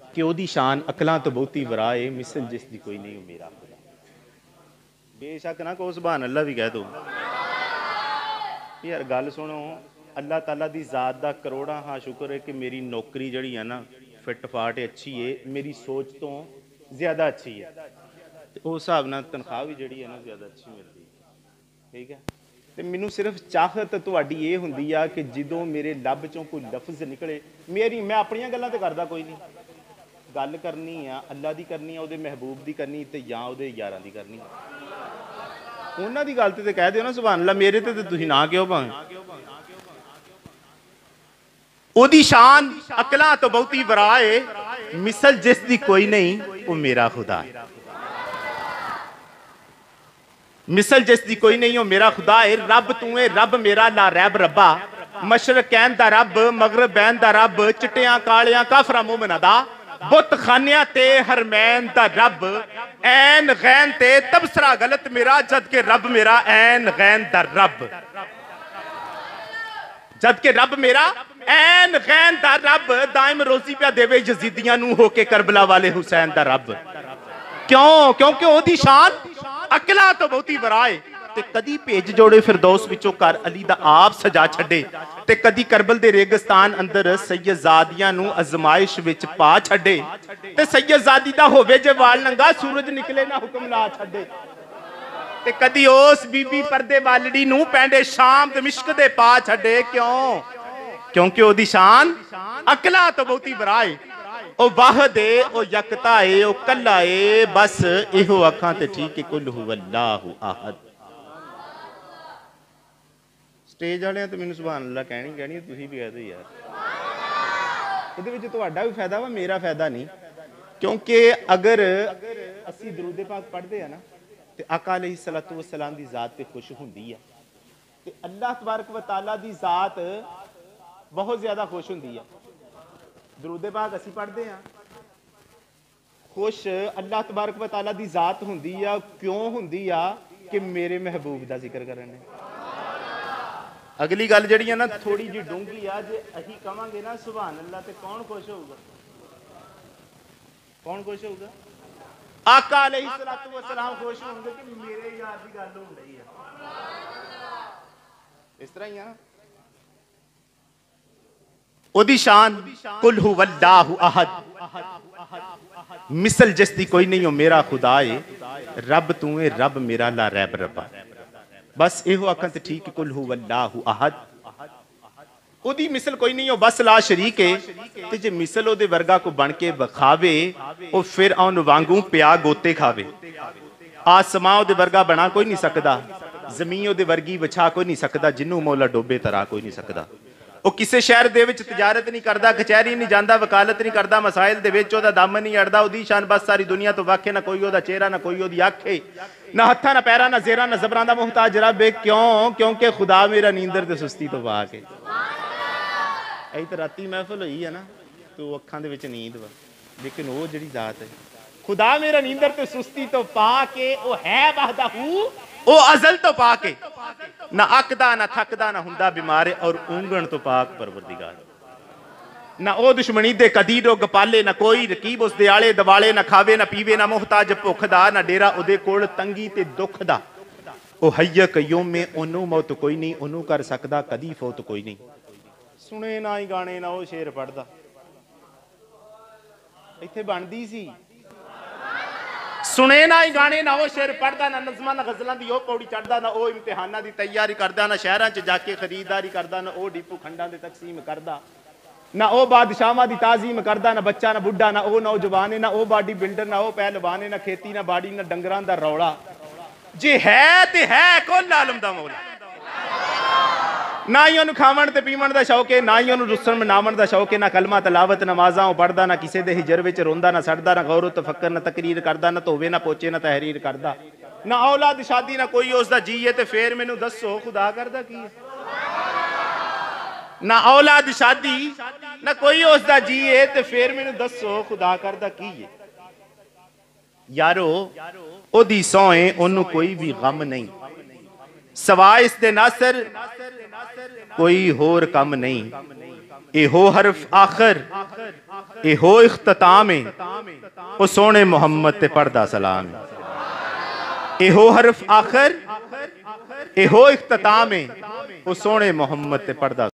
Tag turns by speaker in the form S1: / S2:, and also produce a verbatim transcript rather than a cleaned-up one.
S1: कि ओदी शान अकलां तो बहुती वरा है, मिसल जिसदी कोई नहीं हो मेरा खुदा। बेशक ना को सुभान अल्लाह भी कह दो यार। गल सुनो, अल्लाह ताला दी जात दा करोड़ा हाँ शुक्र है कि मेरी नौकरी जड़ी है ना फिट फाट अच्छी है, मेरी सोच तो ज़्यादा अच्छी है, तो उस हिसाब नाल तनख्वाह भी जड़ी है ना ज़्यादा अच्छी मिलती है। ठीक है, तो मैनू सिर्फ चाहत तुहाडी ये हुंदी आ कि जदों मेरे लब चों कोई लफ्ज़ निकले, मेरी मैं अपनियां गल्लां ते करदा कोई नहीं, गल करनी आ अल्लाह दी करनी आ, उहदे महबूब दी करनी ते जां उहदे यारां दी करनी। उन्हां दी गल ते कह दिओ ना सुभान अल्लाह, मेरे ते तुसीं ना कहो भावें। ओदी शान अकलां तो बहुती वरा है, मिसल जिसदी कोई नहीं वो मेरा खुदा है। मिसल जिसदी कोई नहीं वो मेरा खुदा है। रब तू है रब मेरा ला रैब रब्बा, मशरकैन दा रब मगरबैन दा रब, चिट्टियां कालियां काफरा मोमिना दा, बुत खानिया ते हरमैन दा रब, ऐन गैन ते तबसरा गलत मेरा, जद के रब मेरा ऐन गैन दा रब, जद के रब मेरा ऐन गैन दा रब, दाइम रोजी पिया देवे यजीदियां नू होके करबला वाले हुसैन दा रब। क्यों? क्योंकि ओदी शान अकला तो बहुती वरा है, ते कदी भेज जोड़े फिरदौस विचों घर अली दा आप सजा छड्डे, ते कदी करबल दे रेगिस्तान अंदर सैयदजादियां नू अजमाइश विच पा छड्डे, ते सैयदजादी दा होवे जे वाल नंगा सूरज निकले ना हुक्म ला छड्डे, ते कदी उस बीबी पर्दे वालड़ी नू पैंडे शाम दमिश्क दे पा छड्डे। क्यों? क्योंकि ओदी शान अकला तो बहुती वरा है, ओ वाहद है, ओ यकता है, ओ कल्ला है, बस इहो अखां ते ठीक है कुल हुवल्लाहु अहद। स्टेज वाले तो मैनूं सुभान अल्लाह कहनी कहनी, तुसीं भी कह दो यार, इहदे विच तुहाडा भी फायदा वा मेरा फायदा नहीं, क्योंकि अगर असीं दरूद पाक पढ़दे आ ना ते आका अलैहिस्सलातु वस्सलाम दी जात ते खुश हुंदी है, ते अल्लाह तबारक व तआला दी जात बहुत ज्यादा खुश हुंदी है। दरूद पाक असीं पढ़दे आ, खुश अल्लाह तबारक व तआला दी जात हुंदी आ। क्यों हुंदी आ? कि मेरे महबूब दा जिक्र करने। अगली गल जिहड़ी है ना थोड़ी जी डूंगी आ, जे असीं कहांगे ना सुभान अल्लाह ते कौन खुश होऊगा? कौन खुश होऊगा? आका अलैहिस्सलातु वस्सलाम खुश होंगे कि मेरे यार दी गल हो रही है। इस तरह ही है ना, ओदी शान कुल हुवल्लाहु अहद, मिसल जिसदी कोई नहीं हो मेरा खुदा है, रब तू है रब मेरा ला रैब रब्बा, बस इहो आखन ते ठीक है कुल हुवल्लाहु अहद। ओदी मिसल कोई नहीं हो, बस ला शरीक है, ते जे मिसल ओदे वर्गा को बन के बखावे ओ फिर औन वांगू प्या गोते खावे। आसमां ओदे वर्गा बना कोई नहीं सकदा, जमीन ओदे वर्गी विछा कोई नहीं सकदा, जिन्नू मौला डोबे तरा कोई नहीं सकदा। ਉਹ ਕਿਸੇ शहर ਦੇ ਵਿੱਚ तिजारत नहीं करता, कचहरी नहीं जाता, वकालत नहीं करता, मसाइल ਦੇ ਵਿੱਚ ਉਹਦਾ ਦਮ नहीं अड़दा, ਉਹਦੀ शान बस सारी दुनिया तो वाखे, ना कोई ਉਹਦਾ चेहरा, ना कोई ਉਹਦੀ ਅੱਖ है, ना हत्था, ना पैरा, ना जेरा, ना जबरां दा मुहताज रब है। क्यों? क्योंकि खुदा मेरा नींदर ते सुस्ती तो पा के, ऐ तो राती महफिल हुई है ना, तो अखां दे विच नींद वा, लेकिन वो जिहड़ी जात है खुदा मेरा नींदर ते सुस्ती तो पा के, वो है वहदहू, वो अजल तो पा के, ना अकदा ना थकदा ना हुंदा बीमार, और ऊंगण तो पाक परवरदिगार, ना ओ दुश्मनी दे कदी रोग पाले, ना कोई रकीब उस दे आले दवाले, ना खावे ना पीवे, ना मुहताज भुख दा, ना डेरा उदे कोल तंगी ते दुख दा। ओ हय्य कयूम में ओनू मौत कोई नहीं, ओनू कर सकदा कदी फौत कोई नहीं। सुने ना ही गाने ना ओ शेर पढ़दा, इत्थे बनदी सी, सुने ना ही गाने ना वो शेर पढ़दा, ना नज़मां ना गज़लां दी ओ पौड़ी चढ़दा, ना ओ इम्तिहानां दी तैयारी करदा, ना शहरां च जाके खरीदारी करदा, ना ओ डिपू खंडां दे तकसीम करदा, ना ओ बादशाहां दी ताज़ीम करदा, ना बच्चा ना बुढ़ा, ना ओ नौजवान, ना ओ बॉडी बिल्डर, ना ओ पहलवान, ना खेती ना बाड़ी, ना डंगरां दा रौला, जे है ते है कुल आलम दा मौला। ना ही उन्होंने खावन ते पीवन का शौक है, ना ही उन्होंने रुसन मनावन का शौक है, ना कलमा तलावत नमाजा पढ़ता, ना किसी के हिजर में रोंदा, ना सड़दा, ना गौर तफक्कर, ना तकरीर करता, ना धोवे ना पोचे, ना तहरीर करता, ना औलाद शादी, ना कोई उसका जी है, तो फिर मैनू दसो खुदा करदा की है? ना औलाद शादी ना कोई उसका जी है, तो फिर मैनू दसो खुदा करदा की है? यारो ओदी सौए ओनू कोई भी गम नहीं, सवाए इस दे नासर कोई होर कम नहीं। ए हो हरफ आखर एहो इख्तिताम है ओ सोने मुहम्मद ते पढ़दा सलाम है। एहो हरफ आखिर एहो इख्तिताम है ओ सोने मुहम्मद ते पढ़दा